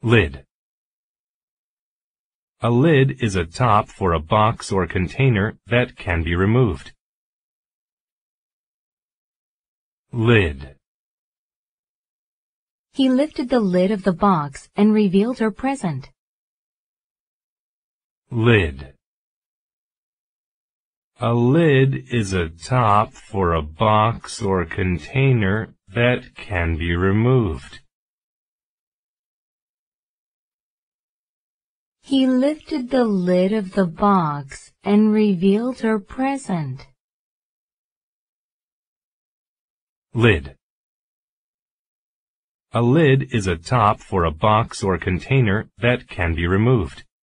Lid. A lid is a top for a box or container that can be removed. Lid. He lifted the lid of the box and revealed her present. Lid. A lid is a top for a box or container that can be removed. He lifted the lid of the box and revealed her present. Lid. A lid is a top for a box or container that can be removed.